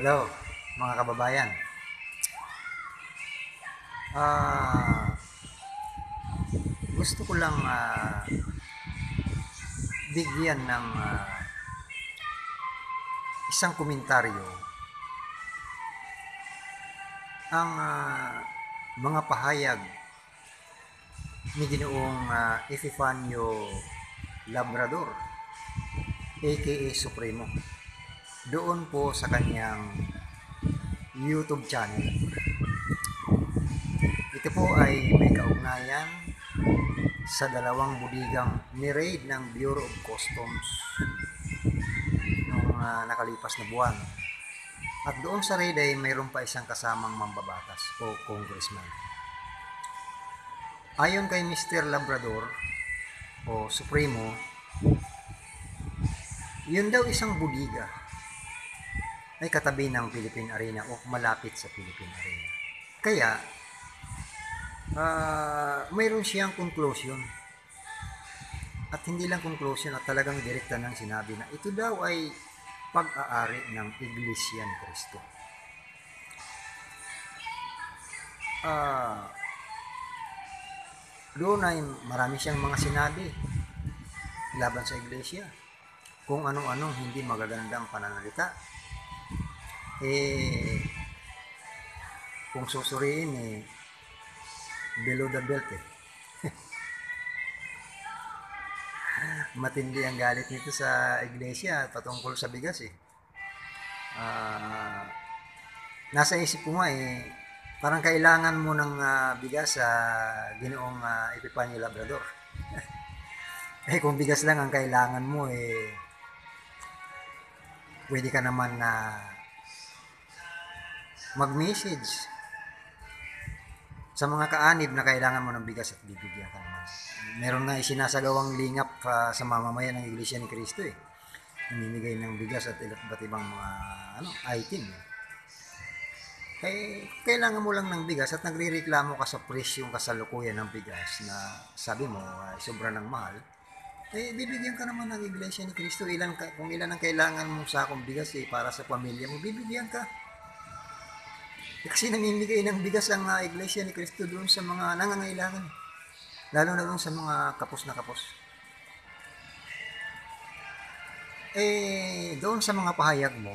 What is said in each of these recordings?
Hello, mga kababayan. Ah, Gusto ko lang bigyan ng isang komentaryo ang mga pahayag ni Ginoong Epifanio Labrador, aka Supremo, doon po sa kanyang YouTube channel. Ito po ay may kaugnayan sa dalawang budigang ni-raid ng Bureau of Customs noong nakalipas na buwan. At doon sa raid ay mayroon pa isang kasamang mambabatas o congressman. Ayon kay Mr. Labrador o Supremo, yun daw isang budiga ay katabi ng Philippine Arena o malapit sa Philippine Arena. Kaya, mayroon siyang conclusion. At hindi lang conclusion at talagang direkta nang sinabi na ito daw ay pag-aari ng Iglesia ni Cristo. Doon ay marami siyang mga sinabi laban sa Iglesia. Kung anong-anong hindi magagandang pananalita. Kung susuriin below the belt matindi ang galit nito sa Iglesia patungkol sa bigas Nasa isip ko nga parang kailangan mo ng bigas sa Ginoong Epifanio Labrador. Kung bigas lang ang kailangan mo pwede ka naman na mag-message sa mga kaanib na kailangan mo ng bigas at bibigyan ka naman. Meron nga isinasagawang lingap sa mamamayan ng Iglesia ni Cristo namimigay ng bigas at iba't ibang mga item. Kailangan mo lang ng bigas at nagrereklamo ka sa presyong kasalukuyan ng bigas na sabi mo sobra ng mahal, bibigyan ka naman ng Iglesia ni Cristo. Kung ilan ang kailangan mo sa akong bigas para sa pamilya mo, bibigyan ka. Kasi namimigay ng bigas ang Iglesia ni Cristo doon sa mga nangangailangan. Lalo na doon sa mga kapos na kapos. Doon sa mga pahayag mo,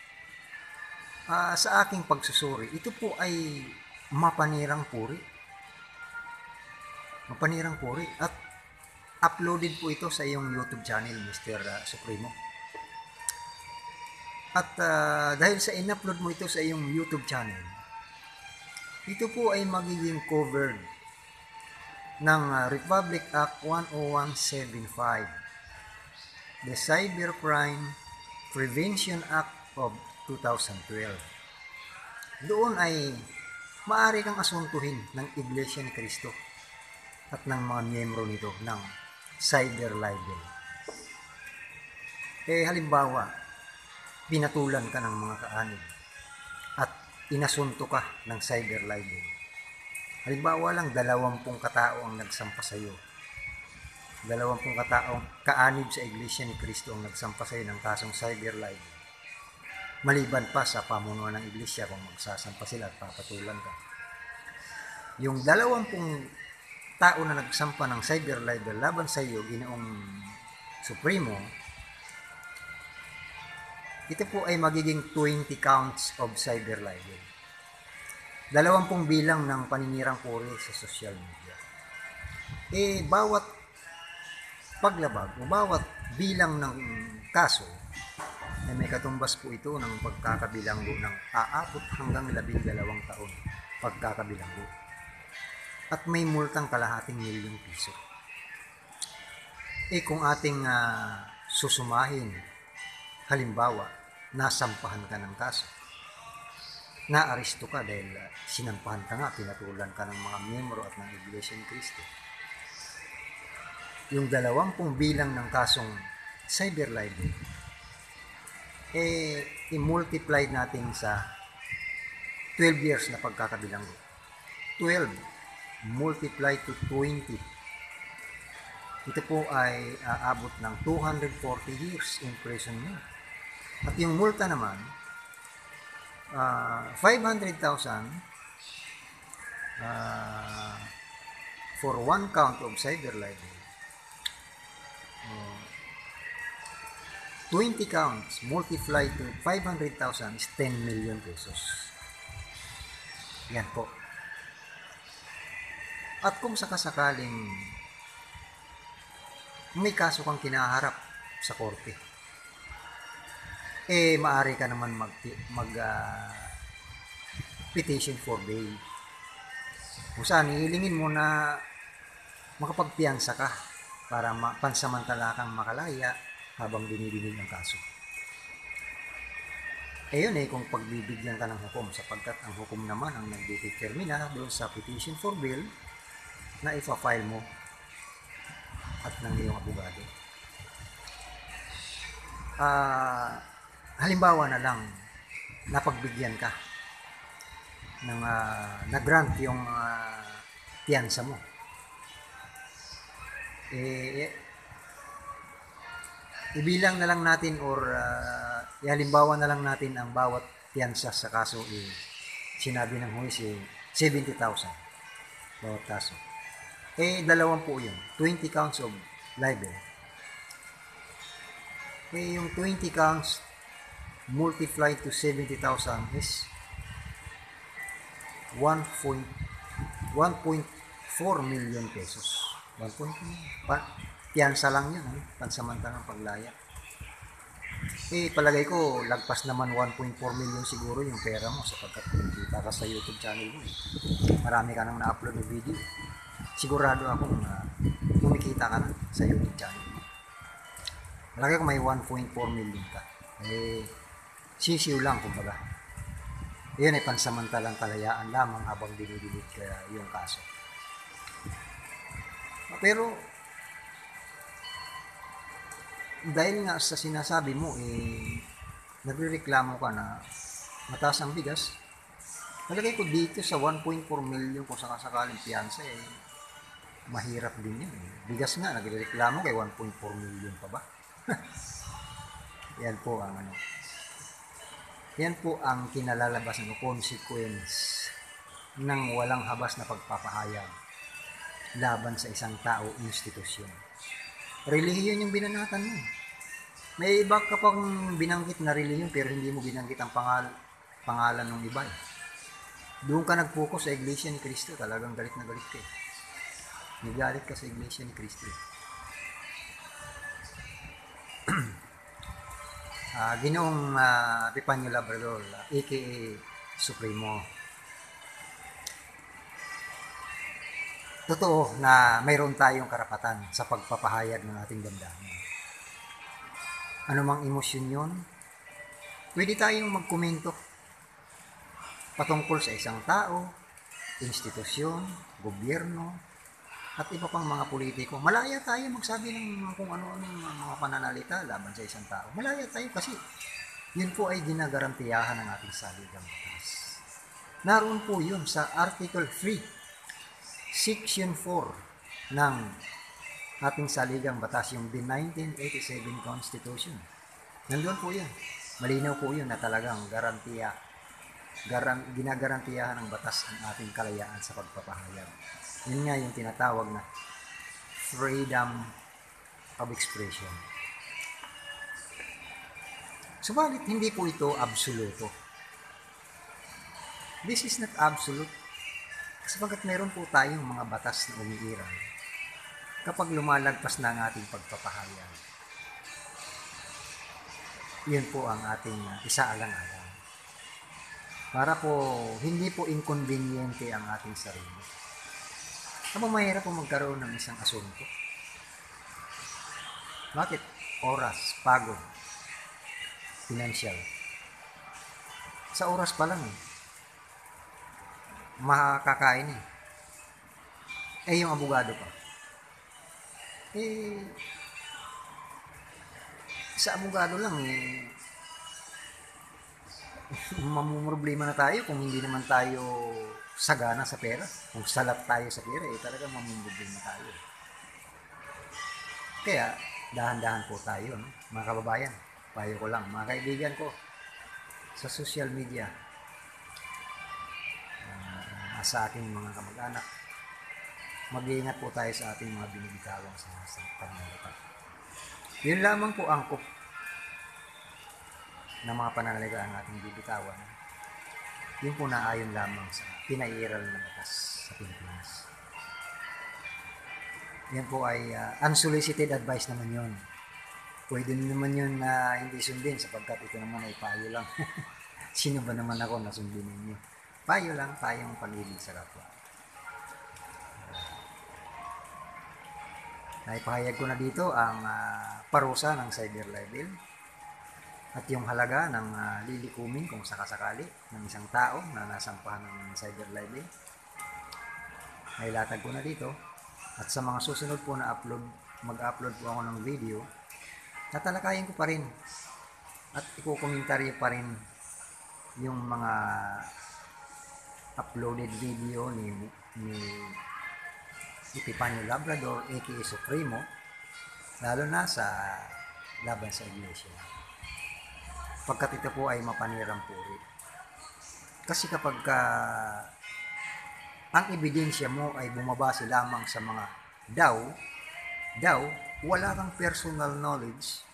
sa aking pagsusuri, ito po ay mapanirang puri. Mapanirang puri. At uploaded po ito sa iyong YouTube channel, Mr. Supremo. At dahil sa in-upload mo ito sa iyong YouTube channel, ito po ay magiging covered ng Republic Act 10175, the Cybercrime Prevention Act of 2012. Doon ay maaari kang asuntuhin ng Iglesia ni Cristo at ng mga miyembro nito ng cyber libel. Halimbawa, pinatulan ka ng mga kaanib at inasunto ka ng cyber libel. Halimbawa lang, 20 katao ang nagsampa sa iyo. 20 kataong kaanib sa Iglesia ni Cristo ang nagsampa sa iyo ng kasong cyber libel. Maliban pa sa pamunuan ng Iglesia kung magsasampa sila at papatulan ka. Yung 20 tao na nagsampa ng cyber libel laban sa iyo, Ginoong Supremo, ito po ay magiging 20 counts of cyber libel. 20 bilang ng paninirang puri sa social media. Bawat paglabag o bawat bilang ng kaso ay may katumbas po ito ng pagkakabilanggo ng aabot hanggang 12 taon pagkakabilanggo. At may multang ₱250,000. Kung ating susumahin, halimbawa, nasampahan ka ng kaso, naaresto ka dahil sinampahan ka nga, pinatulan ka ng mga miyembro at ng Iglesia ni Cristo. Yung 20 bilang ng kasong cyber libel, i-multiply natin sa 12 years na pagkakabilanggo. 12 multiply to 20. Ito po ay aabot ng 240 years imprisonment. At yung multa naman 500,000 uh, for one count of cyber libel. 20 counts multiply to 500,000 is 10 million pesos. Yan po. At kung sakasakaling may kaso kang kinaharap sa korte, maaari ka naman petition for bail. Kung saan, ihilingin mo na makapagpiyansa ka para pansamantala kang makalaya habang dinidinig ang kaso. Yun kung pagbibigyan ka ng hukom, sapagkat ang hukom naman ang nagdetermina doon sa petition for bail na ipa-file mo at ng iyong abogado. Halimbawa na lang, napagbigyan ka ng na-grant yung piyansa mo. Ibilang na lang natin or halimbawa na lang natin ang bawat piyansa sa kaso sinabi ng huwis 70,000 bawat kaso. Dalawang po yun, 20 counts of libel. Yung 20 counts multiply to 70,000 is 1.4 million pesos. 1.4 piyansa lang yun, pansamantalang paglaya. Palagay ko, lagpas naman 1.4 million siguro yung pera mo sapagkat kumikita ka sa YouTube channel mo. Marami ka nang na-upload na video. Sigurado akong kumikita ka na sa YouTube channel mo. Palagay ko may 1.4 million ka. Sisiw lang, kumbaga. Yan ay pansamantalang kalayaan lamang habang dinidilig yung kaso. Pero dahil nga sa sinasabi mo, nagrereklamo ka na mataas ang bigas, talagay ko dito sa 1.4 million kung sakasakaling piyansa, mahirap din yun. Bigas nga, nagrereklamo kay 1.4 million pa ba? Yan po ang yan po ang kinalalabasan o consequence ng walang habas na pagpapahayag laban sa isang tao o institusyon. Relihiyon yung binanatan mo. May iba ka pang binanggit na relihiyon pero hindi mo binanggit ang pangalan ng iba. Doon ka nag-focus sa Iglesia ni Cristo, talagang galit na galit ka. Nigalit ka sa Iglesia ni Cristo. Ginoong Epifanio Labrador, aka Supremo. Totoo na mayroon tayong karapatan sa pagpapahayag ng ating damdamin. Ano mang emosyon yun, pwede tayong magkomento patungkol sa isang tao, institusyon, gobyerno, at iba pang mga politiko. Malaya tayo magsabi ng kung ano-anong mga pananalita laban sa isang tao. Malaya tayo kasi yun po ay ginagarantiyahan ng ating saligang batas. Naroon po yun sa Article 3, Section 4 ng ating saligang batas, yung 1987 Constitution. Nandun po yun. Malinaw po yun na talagang ginagarantiyahan ng batas ang ating kalayaan sa pagpapahayag. Yun nga yung tinatawag na freedom of expression. Subalit, hindi po ito absoluto. This is not absolute. Sapagkat meron po tayong mga batas na umiiral kapag lumalagpas na ang ating pagpapahayag. Yun po ang ating isaalang-alang. Para po hindi po inconveniente ang ating sarili. Kapag mahirap po magkaroon ng isang asunto. Bakit? Oras, pagod, financial. Sa oras pa lang makakain yung abogado pa. Sa abogado lang mamumroblema na tayo kung hindi naman tayo sagana sa pera. Kung salat tayo sa pera, talagang mamumroblema tayo. Kaya, dahan-dahan po tayo, no? Mga kababayan, payo ko lang, mga kaibigan ko, sa social media, sa ating mga kamag-anak. Mag-iingat po tayo sa ating mga binibitawang pananalita. Yun lamang po angkop na mga pananalita ang ating bibitawan. Yun po naayon lamang sa pinairal na batas sa Pilipinas. Yan po ay unsolicited advice naman yun. Pwede naman yun na hindi sundin sapagkat ito naman ay payo lang. Sino ba naman ako na sundin ninyo? Payo lang, tayong pag-ibig sa kapwa. Naipahayag ko na dito ang parusa ng cyber libel at yung halaga ng lilikumin kung sakasakali ng isang tao na nasampahan ng cyber libel. Nailatag ko na dito at sa mga susunod po na mag-upload po ako ng video, tatalakayin ko pa rin at ikukomentaryo pa rin yung mga uploaded video ni Epifanio Labrador aka Supremo, lalo na sa laban sa iglesia, pagkat ito po ay mapanirang puri. Kasi kapag ang ebidensya mo ay bumabase lamang sa mga daw, wala kang personal knowledge,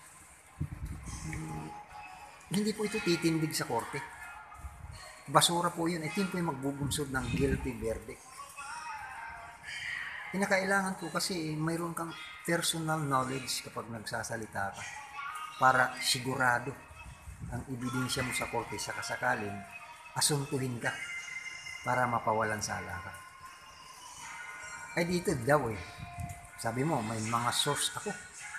hindi po ito titindig sa korte. Basura po yun. Ito po yung magbubunsod ng guilty verdict. Kinakailangan po kasi mayroon kang personal knowledge kapag nagsasalita ka para sigurado ang ebidensya mo sa korte sa kasakaling asuntuhin ka para mapawalan sala ka. Ay dito daw sabi mo may mga source ako.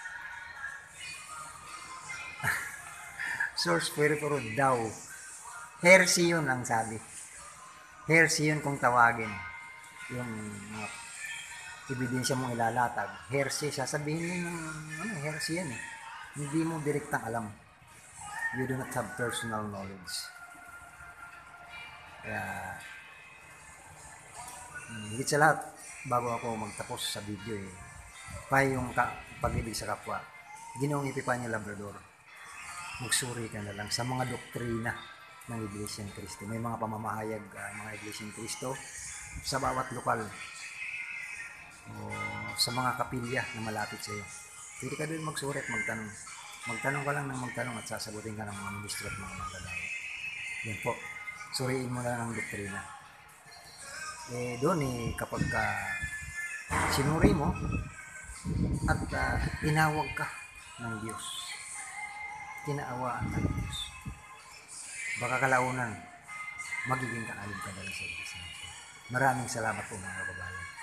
Source pero daw. Heresy yun ang sabi. Heresy yun kung tawagin. Yung ebidensya mong ilalatag. Heresy, sasabihin mo heresy yan Hindi mo direktang alam. You do not have personal knowledge. Kaya, higit sa lahat, bago ako magtapos sa video yung pag-ibig sa kapwa, Ginoong Epifanio Labrador, magsuri ka na lang sa mga doktrina ng Iglesia ni Cristo. May mga pamamahayag mga Iglesia ni Cristo sa bawat lokal o sa mga kapilya na malapit sa iyo. Pwede ka doon magsuri at magtanong. Magtanong ka lang ng magtanong at sasagutin ka ng mga ministro at mga manggagawa. Yan po. Suriin mo lang ang doktrina. Doon kapag sinuri mo at tinawag ka ng Diyos, tinaawaan ka ng Diyos, baka kalaunan magiging kaalib ka na sa Diyos. Maraming salamat po mga kababayan.